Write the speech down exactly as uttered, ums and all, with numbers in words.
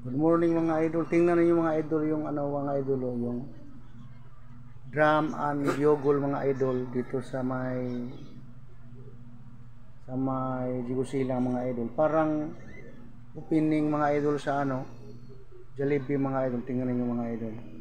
Good morning mga idol. Tingnan niyo mga idol yung ano mga idol oh, yung drum and yogol mga idol dito sa may sa may Silang mga idol. Parang opening mga idol sa ano Jollibee mga idol. Tingnan niyo mga idol.